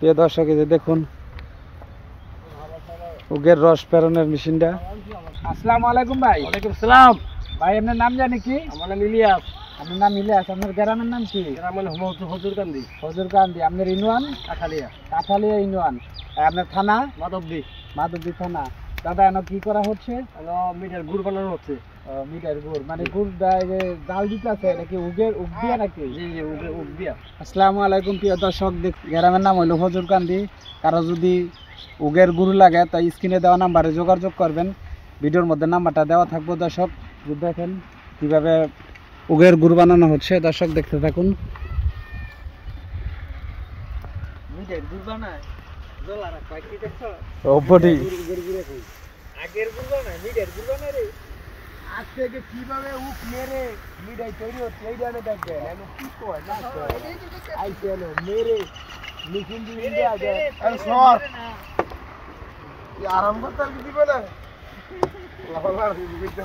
প্রিয় দর্শক, এই যে দেখুন উগের রস পেরনের মেশিনটা। আসসালামু আলাইকুম ভাই। ওয়ালাইকুম সালাম। ভাই আপনার নাম জানি কি? আমার নাম ইলিয়াস। আপনার নাম ইলিয়াস। আপনার গ্রামের নাম কি? গ্রামের হজুরকান্দি। হজুরকান্দি। আপনার ইউনিয়ন? কাঠালিয়া। কাঠালিয়া ইউনিয়ন। আপনার থানা? মাধবদী। মাধবদী থানা। দাদা এনে কি করা হচ্ছে? মিঠার গুড় বানানো হচ্ছে। মিঠার গুড় মানে গুড়টা জাল দিতে আছে নাকি উগের উগ দিয়া নাকি? জি জি, উগ দিয়া। আসসালামু আলাইকুম প্রিয় দর্শক, গ্রামের নাম হইল হজুরকান্দি। কারো যদি উগের গুড় লাগে তাই স্ক্রিনে দেওয়া নাম্বারে যোগাযোগ করবেন। ভিডিওর মধ্যে নাম্বারটা দেওয়া থাকবো। দর্শক দেখেন কিভাবে উগের গুড় বানানো হচ্ছে। দর্শক দেখতে থাকুন। মিঠার গুড় বানায় জলা রাখা কি দেখছো? ওপটি আগের গুড় বানায়, মিঠার গুড় বানায় রে। আজ থেকে কিভাবে উক মেরে মিঠাই তৈরি হচ্ছে এই জানে দেখবেন। আমি কি কয় না আইছে এলো মেরে মেশিন দিয়ে দেয়া যায়। আরে সর কি আরাম করতে আর কি দিবে না লালা দিবে তো।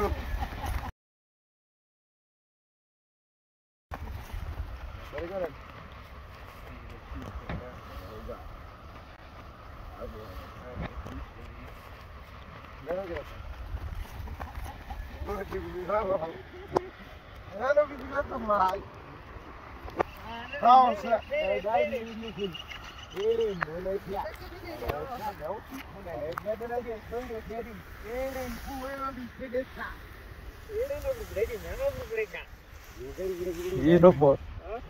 সরি করেন Hello, kita teman. Kau saya ini boleh dia. Ini robot.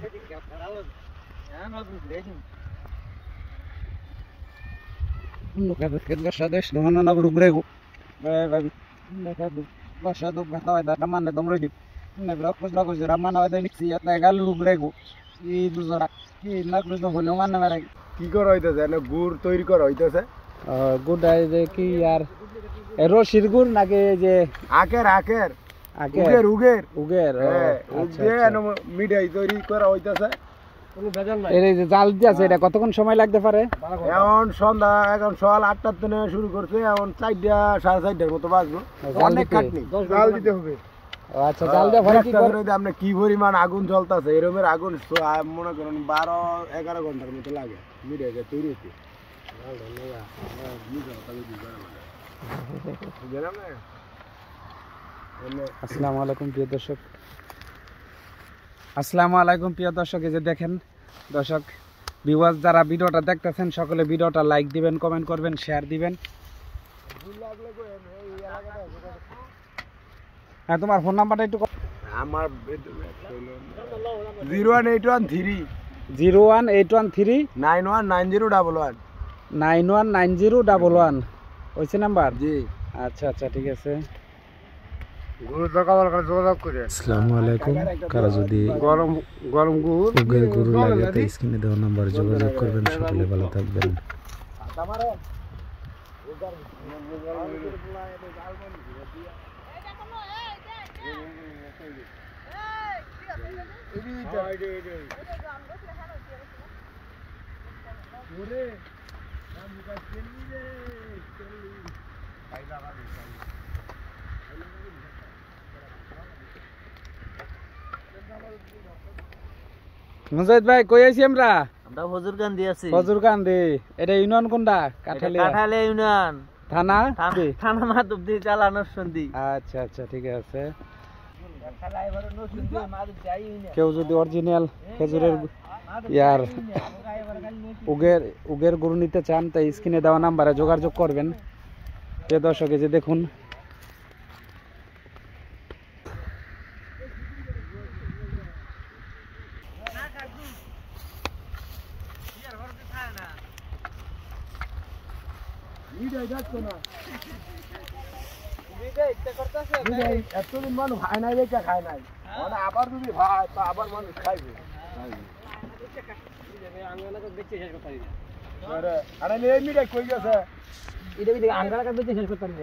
Nunca que gostar deste não anda no grego. Vai gostar do gato da ramana do mredo. Ne blocos blocos de ramana da nixi ya গাল grego. এই দুজরা কি না প্রশ্ন হলো মানে মেরে কি করা হইতেছে না গুড় তৈরি করা হইতেছে। গুড়াই যে কি আর রশির গুড় নাকি যে আখের আখের আগের উগের উগের উগের মিঠাই তৈরি করা হইতেছে। কোনো ভেজাল নাই। এই যে জাল দিয়ে আছে এটা কতক্ষণ সময় লাগতে পারে? এখন সন্ধ্যা এখন সকাল 8টার থেকে শুরু করছে, এখন 4টা 4:30টার মতো বাজবো। অনেক খাটনি, জাল দিতে হবে। আচ্ছা, জাল দিয়ে ভরে কি করে? আপনি কি পরিমাণ আগুন জ্বলতেছে, এরকমের আগুন মনে করেন 12-11 ঘন্টার মতো লাগে মিঠাইটা তৈরি হতে। আসসালামু আলাইকুম প্রিয় দর্শক। আসসালামু আলাইকুম প্রিয় দর্শক, এই যে দেখেন দর্শক ভিউয়ার্স যারা ভিডিওটা দেখতেছেন সকলে ভিডিওটা লাইক দিবেন, কমেন্ট করবেন, শেয়ার দিবেন। হ্যাঁ, তোমার ফোন নাম্বারটা একটু আমার 01813 01813 919011 919011 হয়েছে নাম্বার? জি। আচ্ছা আচ্ছা, ঠিক আছে। আসসালামু আলাইকুম। কারা যদি গরম গরম গুড় উগের গুরু লাগে তো স্ক্রিনে দেওয়া নাম্বার যোগাযোগ করবেন। সকলে ভালো থাকবেন। মুজাহিদ ভাই কই আছি আমরা? আমরা হজুরকান্দি আছি। হজুরকান্দি। এটা ইউনিয়ন কোনটা? কাঠালিয়া। কাঠালিয়া ইউনিয়ন। থানা? থানা মাধবদী, জেলা নরসিংদী। আচ্ছা আচ্ছা, ঠিক আছে। কেউ যদি অরিজিনাল খেজুরের ইয়ার উগের গুরু নিতে চান তাই স্ক্রিনে দেওয়া নাম্বারে যোগাযোগ করবেন। প্রিয় দর্শক, এই যে দেখুন এতদিন মানুষ খায় নাই, বেচা খায় নাই, আবার যদি ভাই তা আবার মানুষ খাইবে। আরে এই মিঠাই কই গেছে? এটা কি আঙ্গারা কাছে বেঁচে শেষ করতে পারবে?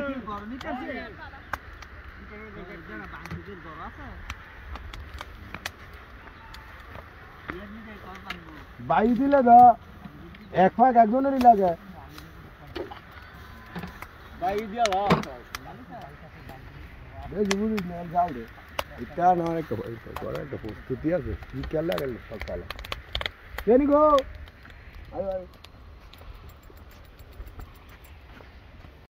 বাই দিলে তো এক ফাঁক একজনেরই লাগে। যাও রে, এটা না একটা প্রস্তুতি আছে, কি খেলা গেল সকালে। আয় আয়